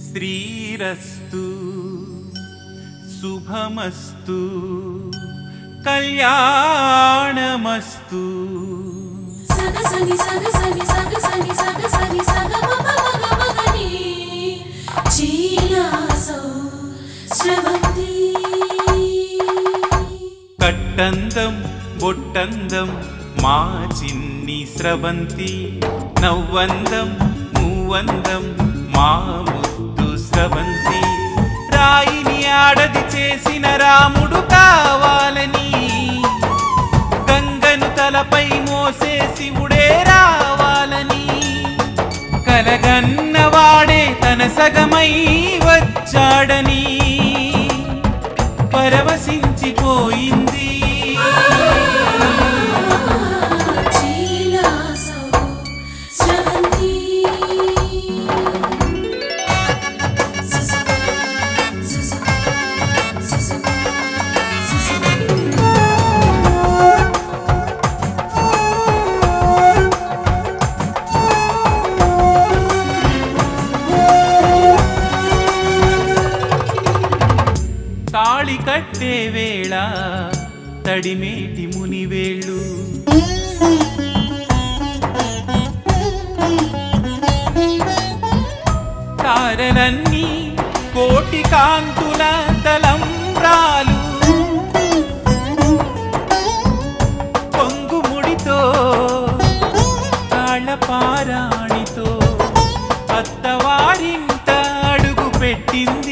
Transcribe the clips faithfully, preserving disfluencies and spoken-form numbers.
శ్రీరస్తు శుభమస్తు కళ్యాణమస్తు. సగసని సగసని సగసని సగసని సగమగమగమగని చి లా సౌ స్రవంతి. కట్టందం బొట్టందం మా చిన్ని స్రవంతి, నవ్వందం మూవందం మా ముద్దు స్రవంతి. రాయిని ఆడది చేసిన రాముడు కావాలని, గంగను తలపై మోసే శివుడే రావాలని, కలగన్నవాడే తన సగమై వచ్చాడని పరవశించిపోయింది. చి లా సౌ స్రవంతి. తాళి కట్టే వేళ తడిమేటి మునివేళ్ళు, తారలన్నీ కోటి కాంతుల తలంబ్రాలు, పొంగుముడితో తాళపారాణితో అత్తవారింట అడుగు పెట్టింది.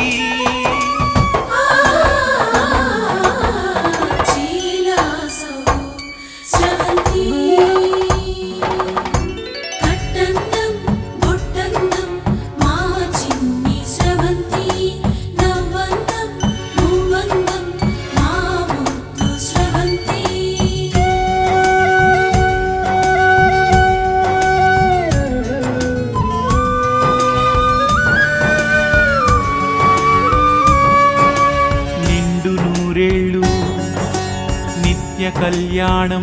కళ్యాణం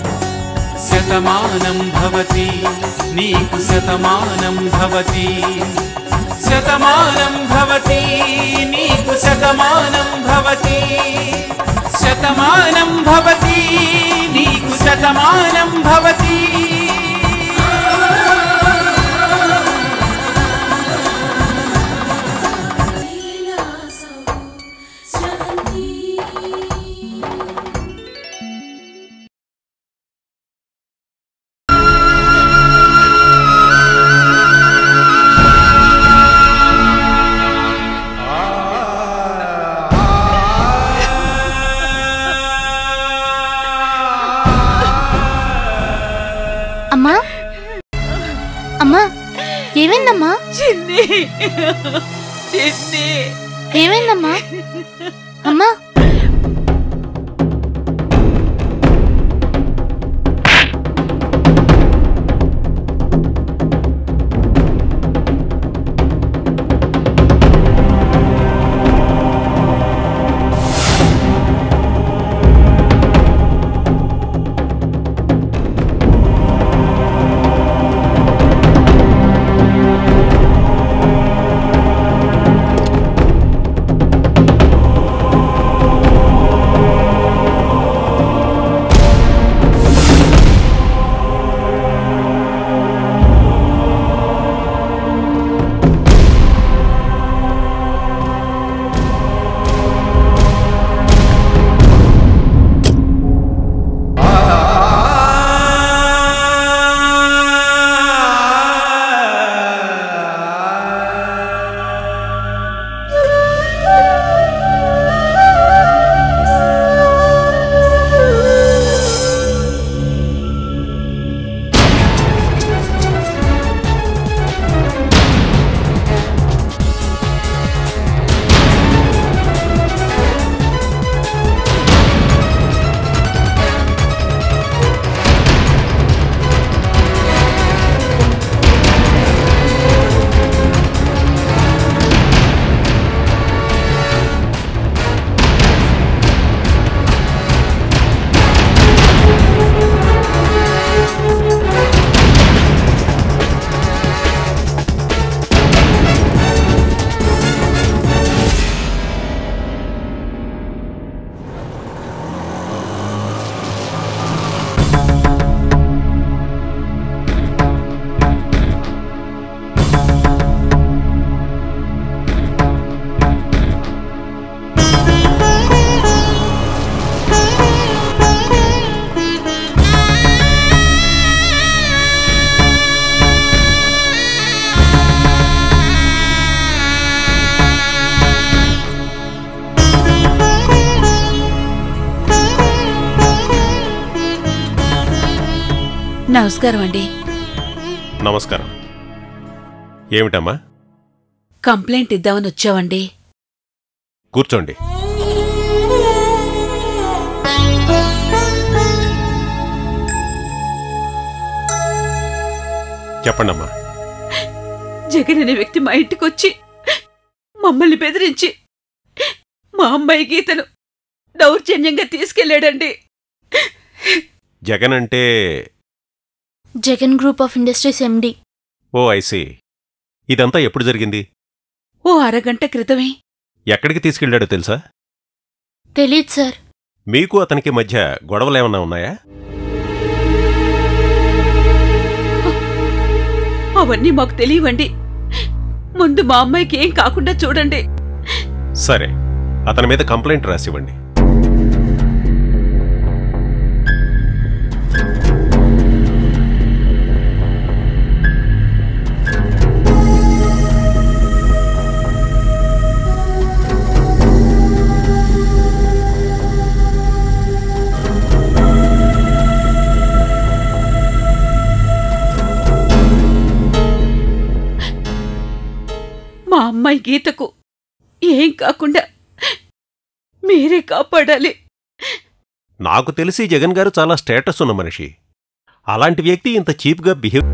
శతమానం భవతి, నీకు శతమానం భవతి, శతమానం భవతి, నీకు శతమానం భవతి, శతమానం భవతి, నీకు శతమానం భవతి. ఏమైందమ్మా? చిన్ని చిన్ని ఏమైందమ్మా? అమ్మా నమస్కారం అండి. నమస్కారం. ఏమిటమ్మా? కంప్లైంట్ ఇద్దామని వచ్చావండి. కూర్చోండి. చెప్పండమ్మా. జగన్ అనే వ్యక్తి మా ఇంటికొచ్చి మమ్మల్ని బెదిరించి మా అమ్మాయి గీతను దౌర్జన్యంగా తీసుకెళ్లాడండి. జగన్ అంటే? Jagan group of industries MD. Oh I see. ఇదంతా ఎప్పుడు జరిగింది? ఓ అరగంట క్రితమే. ఎక్కడికి తీసుకెళ్లాడో తెలుసా? తెలీదు సార్. మీకు అతనికి మధ్య గొడవలేమన్నా ఉన్నాయా? అవన్నీ మాకు తెలియవండి. ముందు మా అమ్మాయికి ఏం కాకుండా చూడండి. సరే, అతని మీద కంప్లైంట్ రాసివ్వండి. మా అమ్మాయి గీతకు ఏం కాకుండా మీరే కాపాడాలి. నాకు తెలిసి జగన్ గారు చాలా స్టేటస్ ఉన్న మనిషి. అలాంటి వ్యక్తి ఇంత చీప్గా బిహేవ్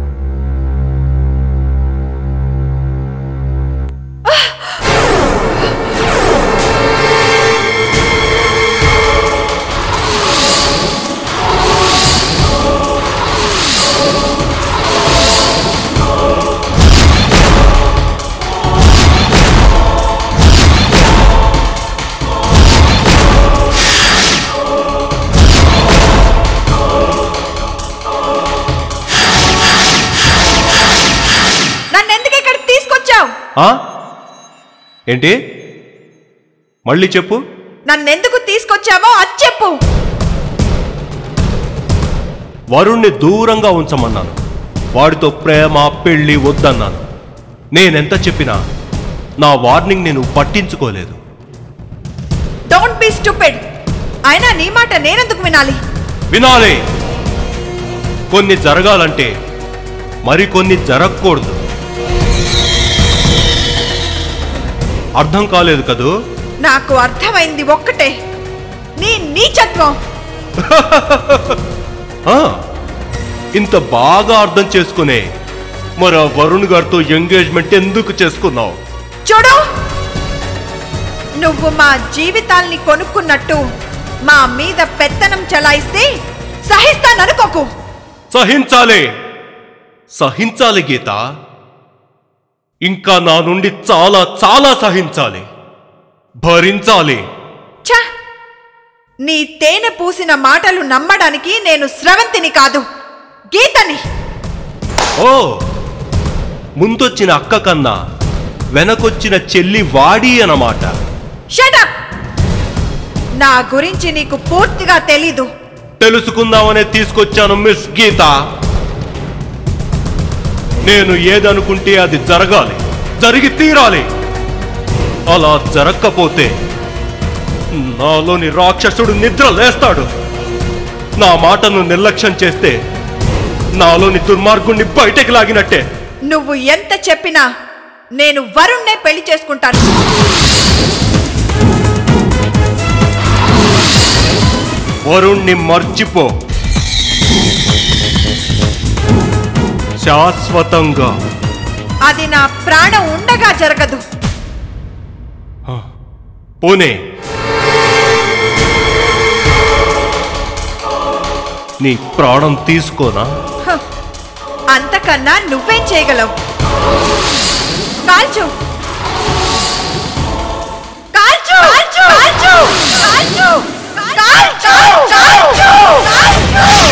ఏంటి? మళ్ళీ చెప్పు. నన్నెందుకు తీసుకొచ్చావో అది చెప్పు. వరుణ్ణి దూరంగా ఉంచమన్నాను. వాడితో ప్రేమ పెళ్లి వద్దన్నాను. నేనెంత చెప్పినా నా వార్నింగ్ నేను పట్టించుకోలేదు. Don't be stupid. అయినా నీ మాట నేనెందుకు వినాలి? వినాలి. కొన్ని జరగాలంటే మరికొన్ని జరగకూడదు. అర్థం కాలేదు కదూ? నాకు అర్థమైంది ఒక్కటే, నీ నీచత్వం. ఇంత బాగా అర్థం చేసుకునే మరి ఆ వరుణ్ గారితో ఎంగేజ్మెంట్ ఎందుకు చేసుకున్నావు? చూడు, నువ్వు మా జీవితాల్ని కొనుక్కున్నట్టు మా మీద పెత్తనం చలాయిస్తే సహిస్తాననుకోకు. సహించాలి, సహించాలి గీత. ఇంకా నా నుండి చాలా చాలా సహించాలి, భరించాలి. ఛ, నీ తేనె పూసిన మాటలు నమ్మడానికి నేను స్రవంతిని కాదు, గీతని. ఓ, ముందొచ్చిన అక్క కన్నా వెనకొచ్చిన చెల్లి వాడి అన్నమాట. Shut up. నా గురించి నీకు పూర్తిగా తెలీదు. తెలుసుకుందామనే తీసుకొచ్చాను మిస్ గీత. నేను ఏదనుకుంటే అది జరగాలి, జరిగి తీరాలి. అలా జరగకపోతే నాలోని రాక్షసుడు నిద్ర లేస్తాడు. నా మాటను నిర్లక్ష్యం చేస్తే నాలోని దుర్మార్గుణ్ణి బయటకు లాగినట్టే. నువ్వు ఎంత చెప్పినా నేను వరుణ్ణే పెళ్లి చేసుకుంటాను. వరుణ్ణి మర్చిపో, శాశ్వతంగా. అది నా ప్రాణం ఉండగా జరగదు. పోనే నీ ప్రాణం తీసుకోనా? అంతకన్నా నువ్వేం చేయగలవు? కాల్చు, కాల్చు, కాల్చు, కాల్చు, కాల్చు, కాల్చు, కాల్చు, కాల్చు.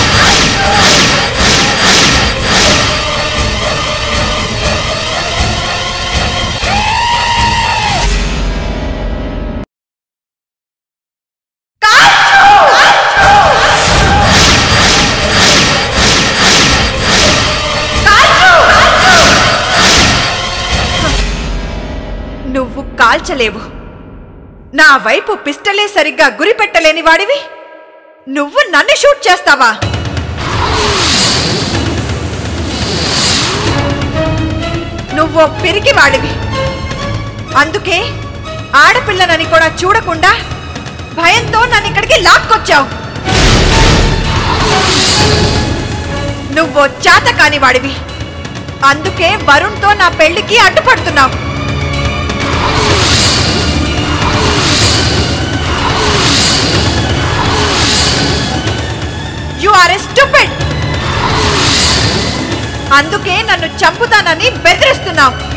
నువ్వు కాల్చలేవు. నా వైపు పిస్టలే సరిగ్గా గురి పెట్టలేని వాడివి నువ్వు నన్ను షూట్ చేస్తావా? నువ్వు పిరికి వాడివి. అందుకే ఆడపిల్లనని కూడా చూడకుండా భయంతో నన్ను ఇక్కడికి లాక్కొచ్చావు. నువ్వు చేత కాని వాడివి. అందుకే వరుణ్తో నా పెళ్లికి అడ్డుపడుతున్నావు. You are a stupid. అందుకే నన్ను చంపుతానని బెదిరిస్తున్నావు.